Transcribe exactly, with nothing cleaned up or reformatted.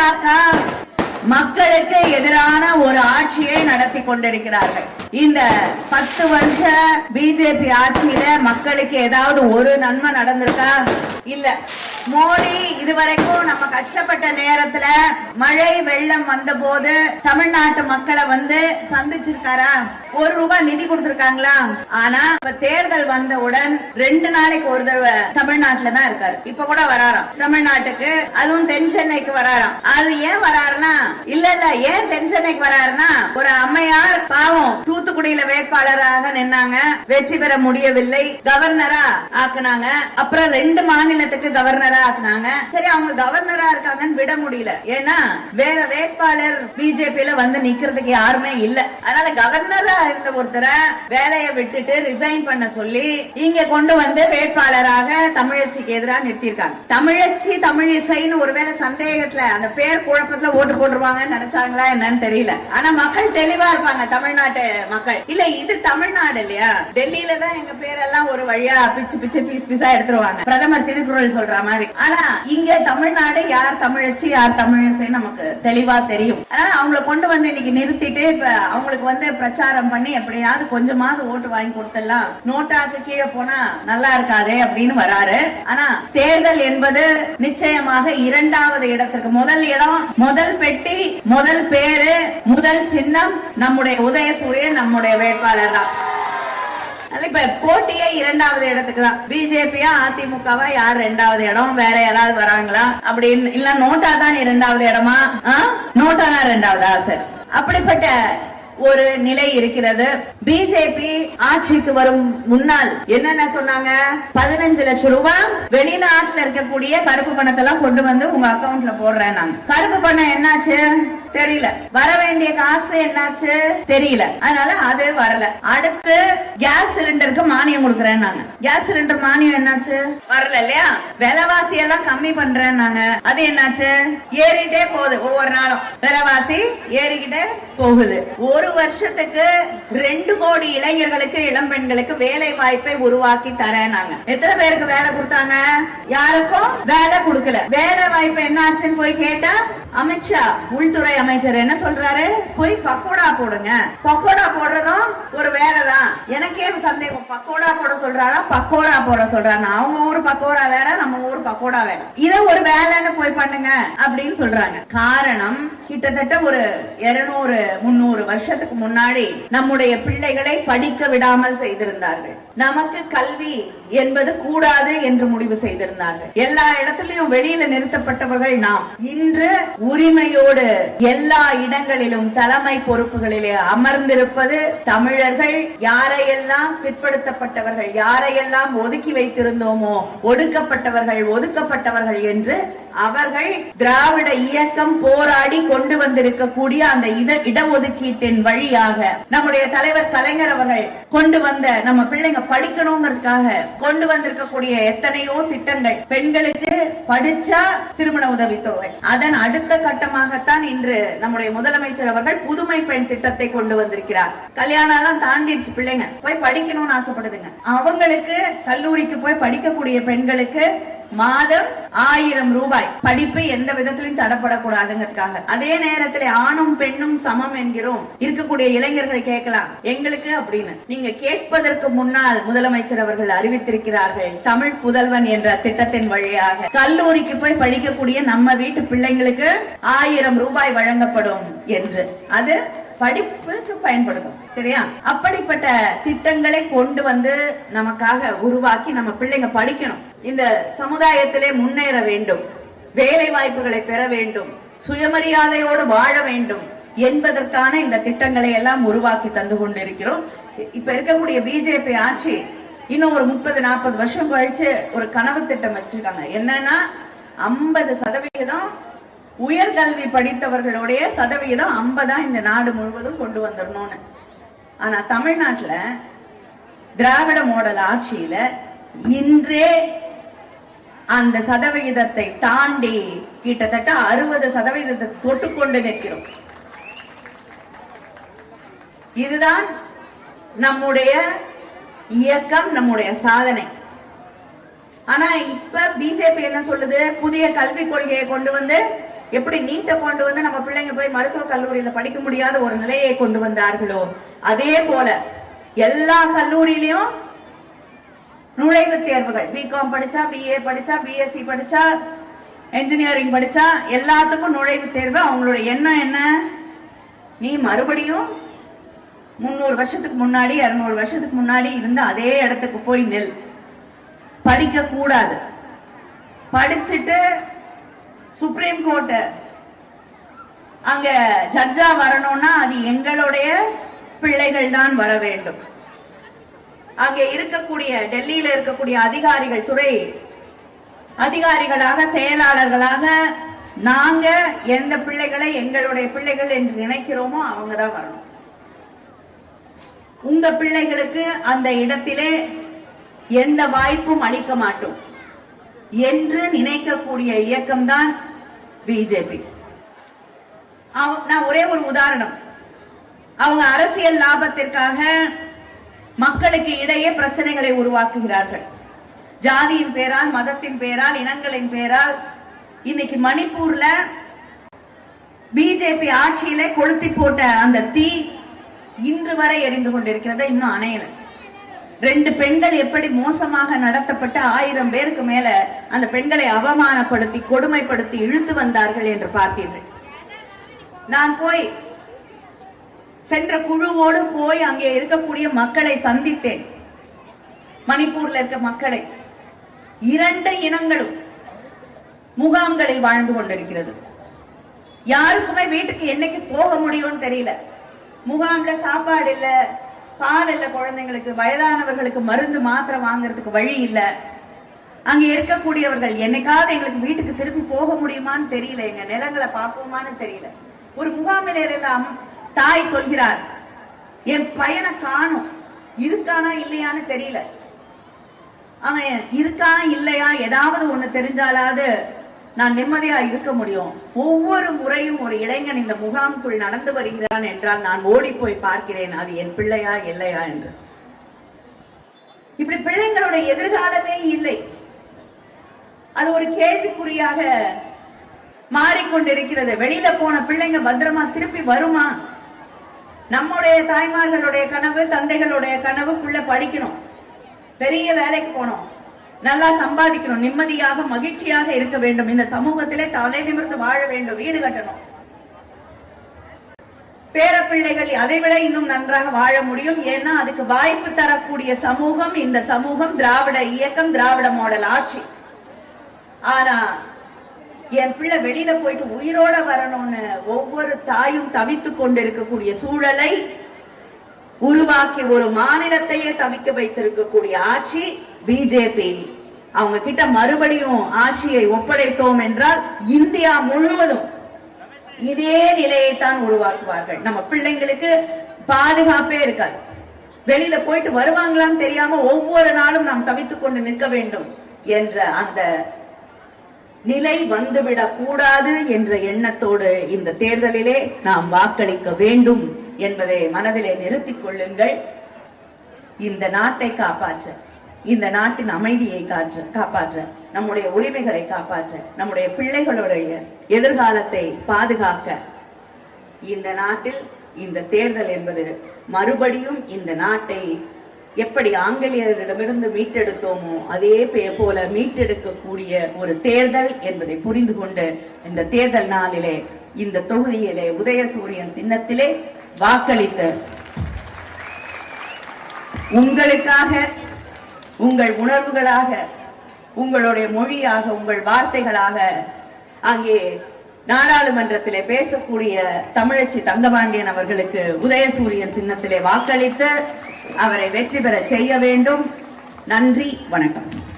பாஜக மக்களுக்கு எதிரான ஒரு ஆட்சியை நடத்தி கொண்டிருக்கிறார்கள். இந்த பத்து வருஷ பிஜேபி ஆட்சியில மக்களுக்கு ஏதாவது ஒரு நன்மை நடந்திருக்கா? இல்ல. மோடி இதுவரைக்கும் நம்ம கஷ்டப்பட்ட நேரத்துல மழை வெள்ளம் வந்த போது தமிழ்நாட்டு மக்களை வந்து சந்திச்சிருக்காரா? ஒரு ரூபாய் நிதி கொடுத்திருக்காங்களா? ஆனா தேர்தல் வந்தவுடன் ரெண்டு நாளைக்கு ஒரு தடவை தமிழ்நாட்டுல தான் இருக்காரு. இப்ப கூட வராராம் தமிழ்நாட்டுக்கு, அதுவும் தென் சென்னைக்கு வராராம். அது ஏன் வராருன்னா, இல்ல இல்ல ஏன் தென் சென்னைக்கு வராருன்னா, ஒரு அம்மையார் பாவம் தூத்துக்குடியில வேட்பாளராக நின்னாங்க, வெற்றி பெற முடியவில்லை, கவர்னரா ஆக்குனாங்க. அப்புறம் ரெண்டு மாநிலத்துக்கு கவர்னரா ஆக்குனாங்க. சரி, அவங்க கவர்னரா இருக்காங்கன்னு விட முடியல. ஏன்னா வேற வேட்பாளர் பிஜேபியில வந்து நிக்கிறதுக்கு யாருமே இல்ல. அதனால கவர்னரா இருந்த ஒருத்தரை வேலையை விட்டுட்டு ரிசைன் பண்ண சொல்லி இங்க கொண்டு வந்து வேட்பாளராக தமிழச்சிக்கு எதிராக நிறுத்திருக்காங்க. தமிழச்சி தமிழிசைன்னு ஒருவேளை சந்தேகத்துல அந்த பேர் குழப்பத்துல ஓட்டு போட்டுருவாங்கன்னு நினைச்சாங்களா என்னன்னு தெரியல. ஆனா மக்கள் தெளிவா இருப்பாங்க, தமிழ்நாட்டு மக்கள். இல்ல இது தமிழ்நாடு இல்லையா, டெல்லியில தான் எங்க பேரெல்லாம் ஒரு வழியா பிச்சு பிச்சு பீஸ் பீஸா எடுத்துருவாங்க, பிரதமர் திருக்குறள் சொல்ற மாதிரி. ஆனா இங்க தமிழ்நாடு யார் தமிழச்சி யார் தமிழிசை நமக்கு தெளிவா தெரியும். அதனால அவங்களை கொண்டு வந்து இன்னைக்கு நிறுத்திட்டு இப்ப அவங்களுக்கு வந்து பிரச்சாரம் பண்ணி எப்படியாவது கொஞ்சமாவது ஓட்டு வாங்கி கொடுத்துடலாம், நோட்டாக்கு கீழே போனா நல்லா இருக்காதே அப்படின்னு வராரு. ஆனா தேர்தல் என்பது நிச்சயமாக இரண்டாவது இடத்திற்கு, முதல் இடம் முதல் பெட்டி முதல் பேரு முதல் சின்னம் நம்முடைய உதயசூரியன் நம்முடைய வேட்பாளர் தான். இப்ப போட்டியே இரண்டாவது இடத்துக்கு தான். பிஜேபியா அதிமுகவா யார் இரண்டாவது இடம், வேற யாராவது வராங்களா அப்படின்னு இல்ல, நோட்டா தான் இரண்டாவது இடமா? நோட்டா தான் இரண்டாவதா? சரி, அப்படிப்பட்ட ஒரு நிலை இருக்கிறது. பிஜேபி ஆட்சிக்கு வரும் முன்னால் என்னென்ன சொன்னாங்க? பதினஞ்சு லட்சம் ரூபாய் வெளிநாட்டுல இருக்கக்கூடிய கருப்பு பணத்தை எல்லாம் கொண்டு வந்து உங்க அக்கவுண்ட்ல போடுறேன். நாங்க கருப்பு பணம் என்னாச்சு தெரியல, வர வேண்டிய காசு என்னாச்சு தெரியல, அதனால அது வரல. அடுத்து கேஸ் சிலிண்டருக்கு மானியம் கொடுக்கறேன் நாங்க, கேஸ் சிலிண்டர் மானியம் என்னாச்சு? வரல இல்லையா. விலைவாசி எல்லாம் கம்மி பண்றேன் நாங்க, அது என்னாச்சு? ஏறிட்டே போகுது, ஒவ்வொரு நாளும் விலைவாசி ஏறிக்கிட்டே போகுது. ஒரு வருஷத்துக்கு ரெண்டு கோடி இளைஞர்களுக்கு இளம் பெண்களுக்கு வேலை வாய்ப்பை உருவாக்கி தரேன் நாங்க. எத்தனை பேருக்கு வேலை கொடுத்தாங்க? யாருக்கும் வேலை கொடுக்கல. வேலை வாய்ப்பு என்னாச்சுன்னு போய் கேட்டா அமித்ஷா உள்துறை அமைச்சர் என்ன சொல்றாரு? போய் பக்கோடா போடுங்க. பக்கோடா போடுறதும் ஒரு வேலைதான். எனக்கே சந்தேகம், பக்கோடா போட சொல்றாரா பக்கோடா போட சொல்றாங்க. அவங்க ஊர் பக்கோடா வேற, நம்ம ஊர் பக்கோடா வேற. இத ஒரு வேலைன்னு போய் பண்ணுங்க அப்படின்னு சொல்றாங்க. காரணம், கிட்டத்தட்ட ஒரு இருநூறு முன்னூறு வருஷத்துக்கு முன்னாடி நம்முடைய பிள்ளைகளை படிக்க விடாமல் செய்திருந்தார்கள். நமக்கு கல்வி என்பது கூடாது என்று முடிவு செய்திருந்தார்கள். எல்லா இடத்திலையும் வெளியில நிறுத்தப்பட்டவர்கள் நாம். இன்று உரிமையோடு எல்லா இடங்களிலும் தலைமை பொறுப்புகளிலே அமர்ந்திருப்பது தமிழர்கள். யாரையெல்லாம் பிற்படுத்தப்பட்டவர்கள், யாரையெல்லாம் ஒதுக்கி வைத்திருந்தோமோ, ஒடுக்கப்பட்டவர்கள் ஒதுக்கப்பட்டவர்கள் என்று அவர்கள் திராவிட இயக்கம் போராடி கொண்டு வந்திருக்கக்கூடிய அந்த இடஒதுக்கீட்டின் வழியாக நம்முடைய தலைவர் கலைஞர் அவர்கள் கொண்டு வந்த, நம்ம பிள்ளைங்க படிக்கணுங்கிறதுக்காக கொண்டு வந்திருக்கக்கூடிய எத்தனையோ திட்டங்கள். பெண்களுக்கு படிச்சா திருமண உதவித்தொகை, அதன் அடுத்த கட்டமாகத்தான் இன்று நம்முடைய முதலமைச்சர் அவர்கள் புதுமை பெண் திட்டத்தை கொண்டு வந்திருக்கிறார். கல்யாணம் எல்லாம் தாண்டிடுச்சு, பிள்ளைங்க போய் படிக்கணும்னு ஆசைப்படுதுங்க. அவங்களுக்கு கல்லூரிக்கு போய் படிக்கக்கூடிய பெண்களுக்கு மாதம் ஆயிரம் ரூபாய் படிப்பு எந்த விதத்திலும் தடப்படக்கூடாதுங்கிறதுக்காக. அதே நேரத்தில் ஆணும் பெண்ணும் சமம் என்கிறோம். இருக்கக்கூடிய இளைஞர்கள் கேட்கலாம் எங்களுக்கு அப்படின்னு. நீங்க கேட்பதற்கு முன்னால் முதலமைச்சர் அவர்கள் அறிவித்திருக்கிறார்கள், தமிழ் புதல்வன் என்ற திட்டத்தின் வழியாக கல்லூரிக்கு போய் படிக்கக்கூடிய நம்ம வீட்டு பிள்ளைங்களுக்கு ஆயிரம் ரூபாய் வழங்கப்படும் என்று. அது படிப்புக்கு பயன்படுத்தும். சரியா? அப்படிப்பட்ட திட்டங்களை கொண்டு வந்து நமக்காக உருவாக்கி நம்ம பிள்ளைங்க படிக்கணும், இந்த சமுதாயத்திலே முன்னேற வேண்டும், வேலை வாய்ப்புகளை பெற வேண்டும், சுயமரியாதையோடு வாழ வேண்டும் என்பதற்கான இந்த திட்டங்களை எல்லாம் உருவாக்கி தந்து கொண்டிருக்கிறோம். இப்ப இருக்கக்கூடிய பிஜேபி ஆட்சி இன்னும் ஒரு முப்பது நாற்பது வருஷம் கழிச்சு ஒரு கனவு திட்டம் வச்சிருக்காங்க. என்னன்னா ஐம்பது சதவீதம் உயர்கல்வி படித்தவர்களுடைய சதவீதம் ஐம்பதா இந்த நாடு முழுவதும் கொண்டு வந்துடணும்னு. ஆனா தமிழ்நாட்டுல திராவிட மாடல் ஆட்சியில இன்றே அந்த சதவிகிதத்தை தாண்டி கிட்டத்தட்ட அறுபது சதவீதத்தை தொட்டுக்கொண்டு நிற்கிறோம். இதுதான் நம்முடைய இயக்கம், நம்முடைய சாதனை. ஆனா இப்ப பிஜேபி என்ன சொல்லுது? புதிய கல்விக் கொள்கையை கொண்டு வந்து எப்படி நீட்டை கொண்டு வந்து நம்ம பிள்ளைங்க போய் மருத்துவ கல்லூரியில படிக்க முடியாத ஒரு நிலையை கொண்டு வந்தார்களோ அதே போல எல்லா கல்லூரியிலையும் நுழைவுத் தேர்வுகள் பிகாம் படிச்சா, பிஏ படிச்சா, பிஎஸ்சி படிச்சா, என்ஜினியரிங் படிச்சா எல்லாத்துக்கும் நுழைவுத் தேர்வு. அவங்களுடைய எண்ணம் என்ன? நீ மறுபடியும் முன்னூறு வருஷத்துக்கு முன்னாடி இருநூறு வருஷத்துக்கு முன்னாடி இருந்த அதே இடத்துக்கு போய் நெல். படிக்க கூடாது. படிச்சுட்டு சுப்ரீம் கோர்ட் அங்க ஜட்ஜா வரணும்னா அது எங்களுடைய பிள்ளைகள் தான் வர வேண்டும். அங்க இருக்கக்கூடிய டெல்லியில இருக்கக்கூடிய அதிகாரிகள், துறை அதிகாரிகளாக, செயலாளர்களாக நாங்க எந்த பிள்ளைகளை எங்களுடைய பிள்ளைகள் என்று நினைக்கிறோமோ அவங்கதான் வரணும். உங்க பிள்ளைகளுக்கு அந்த இடத்திலே எந்த வாய்ப்பும் அளிக்க மாட்டோம் என்று நினைக்கக்கூடிய இயக்கம்தான் பிஜேபி. நான் ஒரே ஒரு உதாரணம். அவங்க அரசியல் லாபத்திற்காக மக்களுக்கு இடையே பிரச்சனைகளை உருவாக்குகிறார்கள். ஜாதியின் பேரால், மதத்தின் பேரால், இனங்களின் பேரால். இன்னைக்கு மணிப்பூர்ல பிஜேபி ஆட்சியிலே கொளுத்தி போட்ட அந்த தீ இன்று வரை எரிந்து கொண்டிருக்கிறது, இன்னும் அணையல. ரெண்டு பெண்கள் எப்படி மோசமாக நடத்தப்பட்ட ஆயிரம் பேருக்கு மேல அந்த பெண்களை அவமானப்படுத்தி, கொடுமைப்படுத்தி இழுத்து வந்தார்கள் என்று பார்த்தீர்கள். நான் போய் சென்ற குழுவோடு போய் அங்கே இருக்கக்கூடிய மக்களை சந்தித்தேன். மணிப்பூர்ல இருக்க மக்களை. இரண்டு இனங்களும் முகாம்களில் வாழ்ந்து கொண்டிருக்கிறது. யாருக்குமே வீட்டுக்கு என்னைக்கு போக முடியும்னு தெரியல. முகாம்ல சாப்பாடு இல்ல, பால் இல்ல, குழந்தைங்களுக்கு, வயதானவர்களுக்கு மருந்து மாத்திரை வாங்குறதுக்கு வழி இல்ல. அங்க இருக்கக்கூடியவர்கள் என்னைக்காவது எங்களுக்கு வீட்டுக்கு திருப்பி போக முடியுமான்னு தெரியல, எங்க நிலங்களை பார்ப்போமான்னு தெரியல. ஒரு முகாமில் இருந்த தாய் சொல்கிறார், என் பையனை காணும், இருக்கானா இல்லையான்னு தெரியல. அவன் இருக்கானா இல்லையா ஏதாவது ஒண்ணு தெரிஞ்சாலாவது நான் நிம்மதியா இருக்க முடியும். ஒவ்வொரு முறையும் ஒரு இளைஞன் இந்த முகாமுக்குள் நடந்து வருகிறான் என்றால் நான் ஓடி போய் பார்க்கிறேன், அது என் பிள்ளையா இல்லையா என்று. இப்படி பிள்ளைங்களுடைய எதிர்காலமே இல்லை. அது ஒரு கேள்விக்குறியாக மாறிக்கொண்டிருக்கிறது. வெளியில போன பிள்ளைங்க பத்திரமா திருப்பி வருமா? நம்முடைய தாய்மார்களுடைய கனவு, தந்தைகளுடைய கனவு, புள்ள படிக்கணும், பெரிய வேலைக்கு போகணும், நல்லா சம்பாதிக்கணும், நிம்மதியாக மகிழ்ச்சியாக இருக்க வேண்டும், இந்த சமூகத்திலே தலை நிமிர்ந்து வாழ வேண்டும், வீடு கட்டணும். பேரப்பிள்ளைகள் அதைவிட இன்னும் நன்றாக வாழ முடியும். ஏன்னா அதுக்கு வாய்ப்பு தரக்கூடிய சமூகம் இந்த சமூகம், திராவிட இயக்கம், திராவிட மாடல் ஆட்சி. ஆனா என் பிள்ளை வெளியில போயிட்டு உயிரோட வரணும்னு ஒவ்வொரு தாயும் தவித்துக் கொண்டிருக்கக்கூடிய சூழலை உருவாக்கி ஒரு மாநிலத்தையே தவிக்க வைத்திருக்கக்கூடிய ஆட்சி பிஜேபி. அவங்க கிட்ட மறுபடியும் ஆட்சியை ஒப்படைத்தோம் என்றால் இந்தியா முழுவதும் இதே நிலையைத்தான் உருவாக்குவார்கள். நம்ம பிள்ளைங்களுக்கு பாதுகாப்பே இருக்காது. வெளியில போயிட்டு வருவாங்களான்னு தெரியாம ஒவ்வொரு நாளும் நாம் தவித்துக் கொண்டு நிற்க வேண்டும் என்ற அந்த நிலை வந்துவிடக் கூடாது என்ற எண்ணத்தோடு இந்த தேர்தலிலே நாம் வாக்களிக்க வேண்டும் என்பதை மனதிலே நிறுத்திக் கொள்ளுங்கள். இந்த நாட்டை காப்பாற்ற, இந்த நாட்டின் அமைதியை காற்ற காப்பாற்ற, நம்முடைய உரிமைகளை காப்பாற்ற, நம்முடைய பிள்ளைகளுடைய எதிர்காலத்தை பாதுகாக்க இந்த நாட்டில் இந்த தேர்தல் என்பது மறுபடியும் இந்த நாட்டை எப்படி ஆங்கிலேயரிடமிருந்து மீட்டெடுத்தோமோ அதே போல மீட்டெடுக்கக்கூடிய ஒரு தேர்தல் என்பதை புரிந்து கொண்டு இந்த தேர்தல் நாளிலே இந்த தொகுதியிலே உதயசூரியன் சின்னத்திலே வாக்களித்த உங்களுக்காக, உங்கள் உணர்வுகளாக, உங்களுடைய மொழியாக, உங்கள் வார்த்தைகளாக அங்கே நாடாளுமன்றத்திலே பேசக்கூடிய தமிழச்சி தங்கபாண்டியன் அவர்களுக்கு உதயசூரியன் சின்னத்திலே வாக்களித்து அவரை வெற்றி பெற செய்ய வேண்டும். நன்றி, வணக்கம்.